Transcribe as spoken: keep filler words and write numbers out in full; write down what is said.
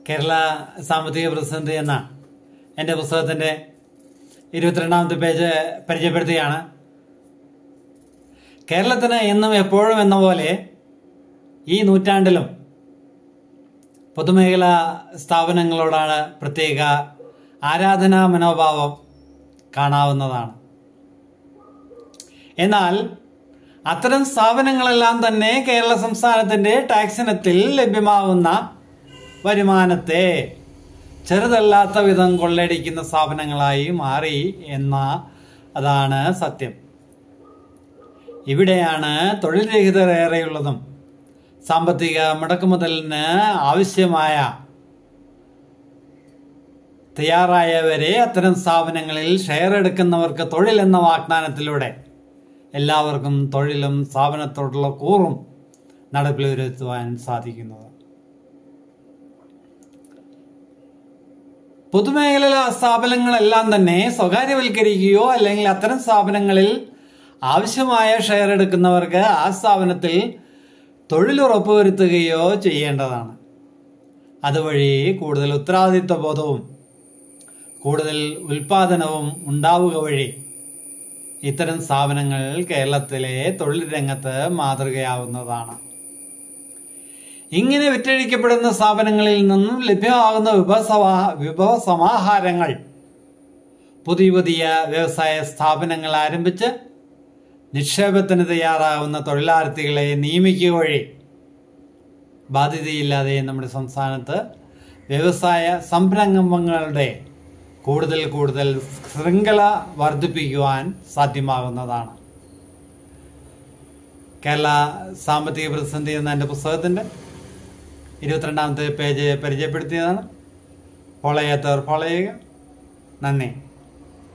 കേരള സാമ്പത്തിക പ്രതിസന്ധി എന്ന എൻ്റെ പുസ്തകത്തിൻ്റെ ഇരുപത്തിരണ്ടാമത്തെ പേജ് പരിചയപ്പെടുത്തുകയാണ്. കേരളത്തിന് എന്നും എപ്പോഴും എന്ന പോലെ ഈ നൂറ്റാണ്ടിലും പൊതുമേഖലാ സ്ഥാപനങ്ങളോടാണ് പ്രത്യേക ആരാധനാ മനോഭാവം കാണാവുന്നതാണ്. എന്നാൽ അത്തരം സ്ഥാപനങ്ങളെല്ലാം തന്നെ കേരള സംസ്ഥാനത്തിൻ്റെ ടാക്സ് ഇനത്തിൽ ലഭ്യമാകുന്ന വരുമാനത്തെ ചെറുതല്ലാത്ത വിധം കൊള്ളയടിക്കുന്ന സ്ഥാപനങ്ങളായി മാറി എന്ന അതാണ് സത്യം. ഇവിടെയാണ് തൊഴിൽ രഹിതർ ഏറെയുള്ളതും സാമ്പത്തിക മുടക്കുമുതലിന് ആവശ്യമായ തയ്യാറായവരെ അത്തരം സ്ഥാപനങ്ങളിൽ ഷെയർ എടുക്കുന്നവർക്ക് തൊഴിൽ എന്ന വാഗ്ദാനത്തിലൂടെ എല്ലാവർക്കും തൊഴിലും സ്ഥാപനത്തോടുള്ള കൂറും നടപ്പിൽ വരുത്തുവാൻ സാധിക്കുന്നത്. പൊതുമേഖലാ സ്ഥാപനങ്ങളെല്ലാം തന്നെ സ്വകാര്യവൽക്കരിക്കുകയോ അല്ലെങ്കിൽ അത്തരം സ്ഥാപനങ്ങളിൽ ആവശ്യമായ ഷെയർ എടുക്കുന്നവർക്ക് ആ സ്ഥാപനത്തിൽ തൊഴിൽ ഉറപ്പുവരുത്തുകയോ ചെയ്യേണ്ടതാണ്. അതുവഴി കൂടുതൽ ഉത്തരവാദിത്വ ബോധവും കൂടുതൽ ഉൽപാദനവും ഉണ്ടാവുക വഴി ഇത്തരം സ്ഥാപനങ്ങൾ കേരളത്തിലെ തൊഴിൽ രംഗത്ത് മാതൃകയാവുന്നതാണ്. ഇങ്ങനെ വിറ്റഴിക്കപ്പെടുന്ന സ്ഥാപനങ്ങളിൽ നിന്നും ലഭ്യമാകുന്ന വിഭവ വിഭവ സമാഹാരങ്ങൾ പുതിയ പുതിയ വ്യവസായ സ്ഥാപനങ്ങൾ ആരംഭിച്ച് നിക്ഷേപത്തിന് തയ്യാറാകുന്ന തൊഴിലാർത്ഥികളെ നിയമിക്കുക വഴി ബാധ്യതയില്ലാതെ നമ്മുടെ സംസ്ഥാനത്ത് വ്യവസായ സംരംഭങ്ങളുടെ കൂടുതൽ കൂടുതൽ ശൃംഖല വർദ്ധിപ്പിക്കുവാൻ സാധ്യമാകുന്നതാണ്. കേരള സാമ്പത്തിക പ്രതിസന്ധി എന്ന എൻ്റെ പുസ്തകത്തിൻ്റെ ഇരുപത്തിരണ്ടാമത്തെ പേജ് പരിചയപ്പെടുത്തിയതാണ്. ഫോളോ ചെയ്യാത്തവർ ഫോളോ ചെയ്യുക. നന്ദി.